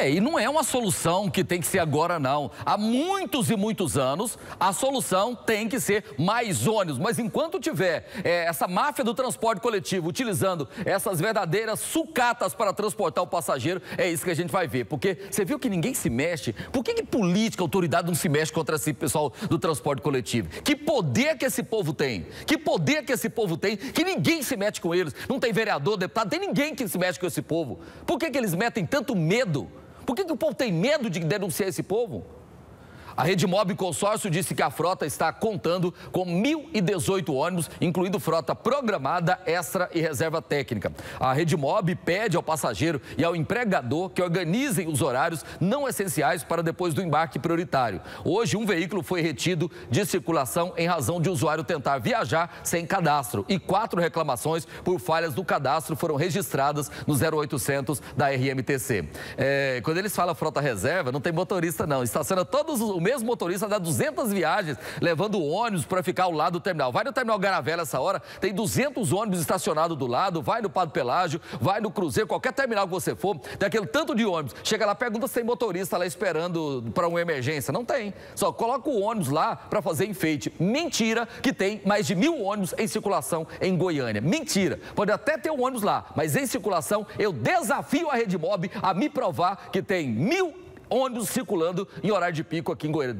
E não é uma solução que tem que ser agora, não. Há muitos e muitos anos, a solução tem que ser mais ônibus. Mas enquanto tiver essa máfia do transporte coletivo utilizando essas verdadeiras sucatas para transportar o passageiro, é isso que a gente vai ver. Porque você viu que ninguém se mexe? Por que política, autoridade não se mexe contra esse pessoal do transporte coletivo? Que poder que esse povo tem? Que poder que esse povo tem que ninguém se mete com eles? Não tem vereador, deputado, tem ninguém que se mexe com esse povo. Por que eles metem tanto medo? Por que o povo tem medo de denunciar esse povo? A Redimob Consórcio disse que a frota está contando com 1.018 ônibus, incluindo frota programada, extra e reserva técnica. A Redimob pede ao passageiro e ao empregador que organizem os horários não essenciais para depois do embarque prioritário. Hoje, um veículo foi retido de circulação em razão de o usuário tentar viajar sem cadastro. E 4 reclamações por falhas do cadastro foram registradas no 0800 da RMTC. Quando eles falam frota reserva, não tem motorista não. Estaciona o mesmo motorista dá 200 viagens, levando ônibus para ficar ao lado do terminal. Vai no terminal Garavela essa hora, tem 200 ônibus estacionados do lado, vai no Padre Pelágio, vai no Cruzeiro, qualquer terminal que você for, tem aquele tanto de ônibus. Chega lá, pergunta se tem motorista lá esperando para uma emergência. Não tem. Só coloca o ônibus lá para fazer enfeite. Mentira que tem mais de 1.000 ônibus em circulação em Goiânia. Mentira. Pode até ter um ônibus lá, mas em circulação eu desafio a Redimob a me provar que tem 1.000 ônibus circulando em horário de pico aqui em Goiânia.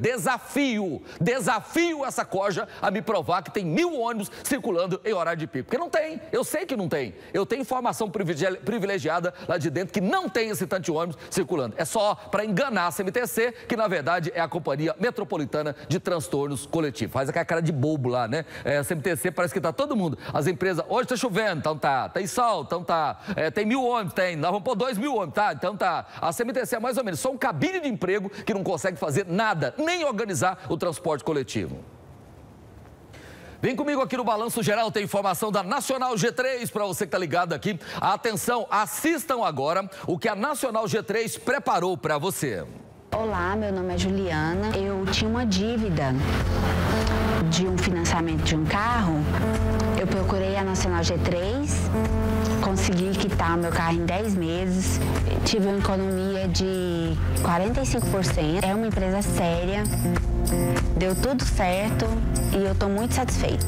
Desafio essa corja a me provar que tem 1.000 ônibus circulando em horário de pico. Porque não tem, eu sei que não tem. Eu tenho informação privilegiada lá de dentro que não tem esse tanto de ônibus circulando. É só para enganar a CMTC, que na verdade é a Companhia Metropolitana de Transtornos Coletivos. Faz aquela cara de bobo lá, né? A CMTC parece que tá todo mundo. As empresas, hoje tá chovendo, então tá. Tem sol, então tá. Tem 1.000 ônibus, tem. Nós vamos pôr 2.000 ônibus, tá? Então tá. A CMTC é mais ou menos só um cabide de emprego que não consegue fazer nada, nem organizar o transporte coletivo. Vem comigo aqui no Balanço Geral, tem informação da Nacional G3 para você que está ligado aqui. Atenção, assistam agora o que a Nacional G3 preparou para você. Olá, meu nome é Juliana. Eu tinha uma dívida de um financiamento de um carro. Eu procurei a Nacional G3, consegui quitar o meu carro em 10 meses, tive uma economia de 45%. É uma empresa séria, deu tudo certo e eu estou muito satisfeita.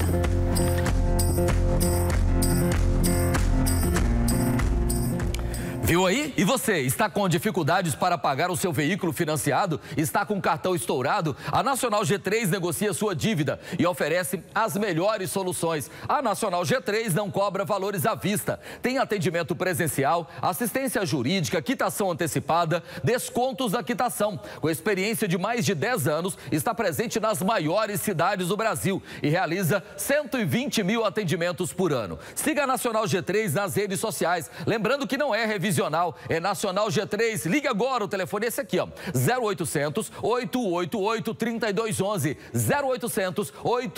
Viu aí? E você, está com dificuldades para pagar o seu veículo financiado? Está com o cartão estourado? A Nacional G3 negocia sua dívida e oferece as melhores soluções. A Nacional G3 não cobra valores à vista. Tem atendimento presencial, assistência jurídica, quitação antecipada, descontos da quitação. Com experiência de mais de 10 anos, está presente nas maiores cidades do Brasil e realiza 120.000 atendimentos por ano. Siga a Nacional G3 nas redes sociais. Lembrando que não é revisão, é Nacional G3. Liga agora, o telefone é esse aqui, ó, 0800 888 3211, 0800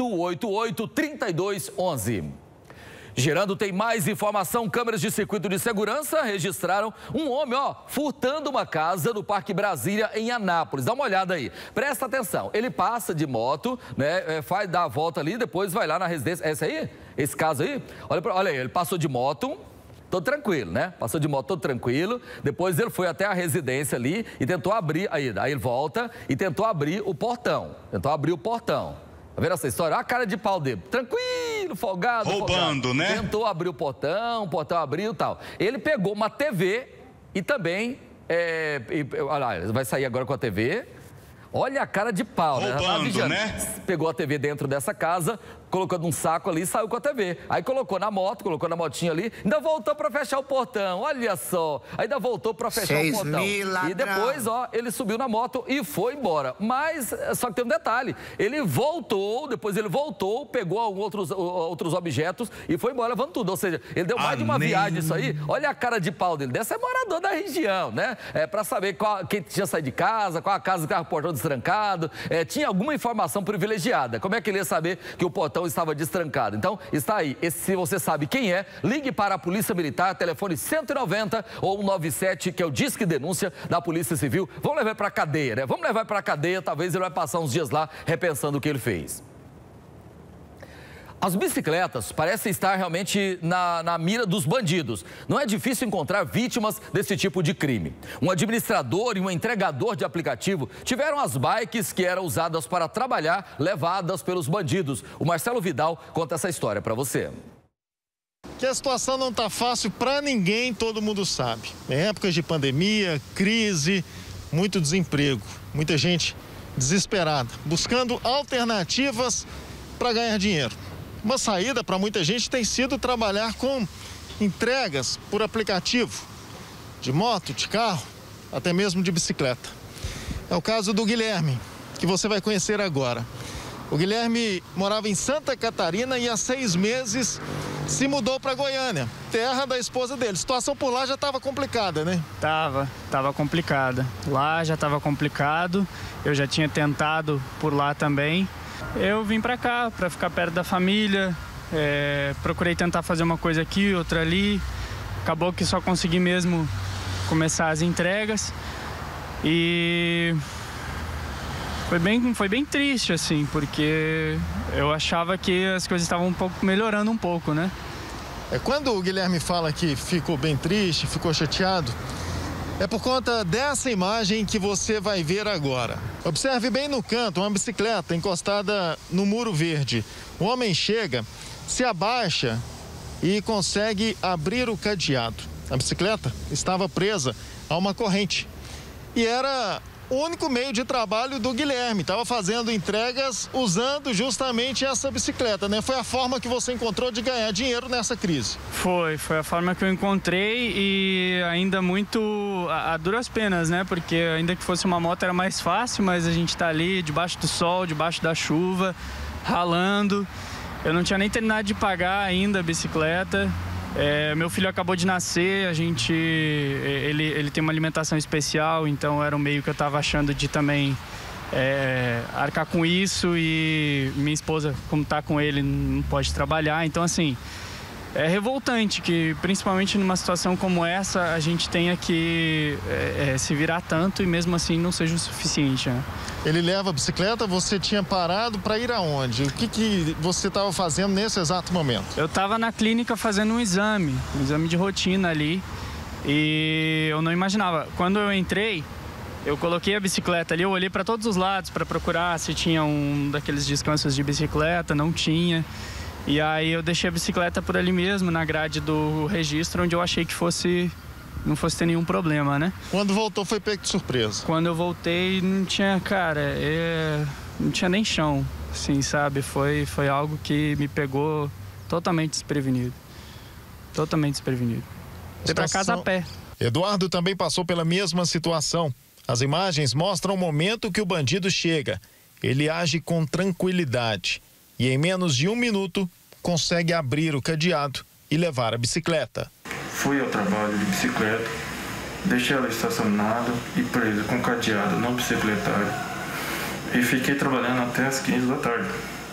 888 3211. Girando tem mais informação. Câmeras de circuito de segurança registraram um homem, furtando uma casa no Parque Brasília, em Anápolis. Dá uma olhada aí. Presta atenção. Ele passa de moto, né? Faz dar a volta ali, depois vai lá na residência. É esse aí? Esse caso aí? Olha aí, ele passou de moto. Todo tranquilo, né? Passou de moto todo tranquilo. Depois ele foi até a residência ali e tentou abrir. Aí ele volta e tentou abrir o portão. Tá vendo essa história? Olha a cara de pau dele. Tranquilo, folgado. Roubando, né? Tentou abrir o portão abriu e tal. Ele pegou uma TV e também... olha, vai sair agora com a TV. Olha a cara de pau, roubando, né? Pegou a TV dentro dessa casa, colocou num saco ali e saiu com a TV. Aí colocou na motinha ali, ainda voltou para fechar o portão, olha só. Ainda voltou para fechar o portão. E depois, ele subiu na moto e foi embora. Mas, só que tem um detalhe, depois ele voltou, pegou outros objetos e foi embora levando tudo. Ou seja, ele deu mais de uma viagem isso aí. Olha a cara de pau dele. Desse é morador da região, né? Para saber quem tinha saído de casa, qual a casa que estava com o portão destrancado. Tinha alguma informação privilegiada. Como é que ele ia saber que o portão estava destrancado? Então, está aí. Se você sabe quem é, ligue para a Polícia Militar, telefone 190 ou 197, que é o Disque Denúncia da Polícia Civil. Vamos levar para a cadeia, né? Vamos levar para a cadeia, talvez ele vai passar uns dias lá repensando o que ele fez. As bicicletas parecem estar realmente na mira dos bandidos. Não é difícil encontrar vítimas desse tipo de crime. Um administrador e um entregador de aplicativo tiveram as bikes que eram usadas para trabalhar levadas pelos bandidos. O Marcelo Vidal conta essa história para você. Que a situação não está fácil para ninguém, todo mundo sabe. Em épocas de pandemia, crise, muito desemprego, muita gente desesperada, buscando alternativas para ganhar dinheiro. Uma saída para muita gente tem sido trabalhar com entregas por aplicativo, de moto, de carro, até mesmo de bicicleta. É o caso do Guilherme, que você vai conhecer agora. O Guilherme morava em Santa Catarina e há 6 meses se mudou para Goiânia, terra da esposa dele. A situação por lá já estava complicada, né? Tava complicada. Lá já estava complicado, eu já tinha tentado por lá também. Eu vim para cá para ficar perto da família, procurei tentar fazer uma coisa aqui, outra ali. Acabou que só consegui mesmo começar as entregas e foi bem triste, assim, porque eu achava que as coisas estavam melhorando um pouco, né? Quando o Guilherme fala que ficou bem triste, ficou chateado, é por conta dessa imagem que você vai ver agora. Observe bem no canto uma bicicleta encostada no muro verde. O homem chega, se abaixa e consegue abrir o cadeado. A bicicleta estava presa a uma corrente e era o único meio de trabalho do Guilherme. Estava fazendo entregas usando justamente essa bicicleta, né? Foi a forma que você encontrou de ganhar dinheiro nessa crise. Foi a forma que eu encontrei e ainda muito a duras penas, né? Porque ainda que fosse uma moto era mais fácil, mas a gente tá ali debaixo do sol, debaixo da chuva, ralando. Eu não tinha nem terminado de pagar ainda a bicicleta. Meu filho acabou de nascer, ele tem uma alimentação especial, então era um meio que eu estava achando de também arcar com isso, e minha esposa, como está com ele, não pode trabalhar. Então, assim, é revoltante que, principalmente numa situação como essa, a gente tenha que se virar tanto e mesmo assim não seja o suficiente, né? Ele leva a bicicleta, você tinha parado para ir aonde? O que você estava fazendo nesse exato momento? Eu estava na clínica fazendo um exame de rotina ali, e eu não imaginava. Quando eu entrei, eu coloquei a bicicleta ali, eu olhei para todos os lados para procurar se tinha um daqueles descansos de bicicleta, não tinha. E aí eu deixei a bicicleta por ali mesmo, na grade do registro, onde eu achei que não fosse ter nenhum problema, né? Quando voltou foi pego de surpresa? Quando eu voltei não tinha, não tinha nem chão, assim, sabe? Foi algo que me pegou totalmente desprevenido. Totalmente desprevenido. Fui pra casa a pé. Eduardo também passou pela mesma situação. As imagens mostram o momento que o bandido chega. Ele age com tranquilidade e em menos de 1 minuto consegue abrir o cadeado e levar a bicicleta. Fui ao trabalho de bicicleta, deixei ela estacionada e presa com cadeado no bicicletário e fiquei trabalhando até as 15 da tarde.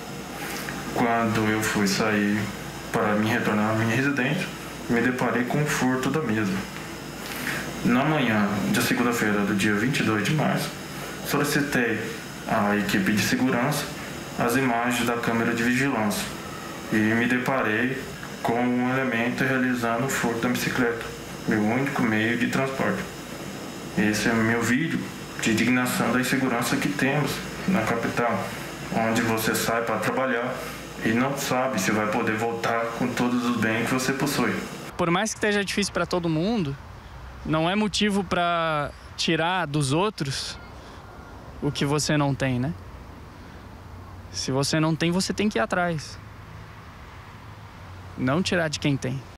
Quando eu fui sair para me retornar à minha residência, me deparei com o furto da mesma. Na manhã de segunda-feira do dia 22 de março, solicitei à equipe de segurança as imagens da câmera de vigilância e me deparei com um elemento realizando o furto da bicicleta, meu único meio de transporte. Esse é o meu vídeo de indignação da insegurança que temos na capital, onde você sai para trabalhar e não sabe se vai poder voltar com todos os bens que você possui. Por mais que esteja difícil para todo mundo, não é motivo para tirar dos outros o que você não tem, né? Se você não tem, você tem que ir atrás. Não tirar de quem tem.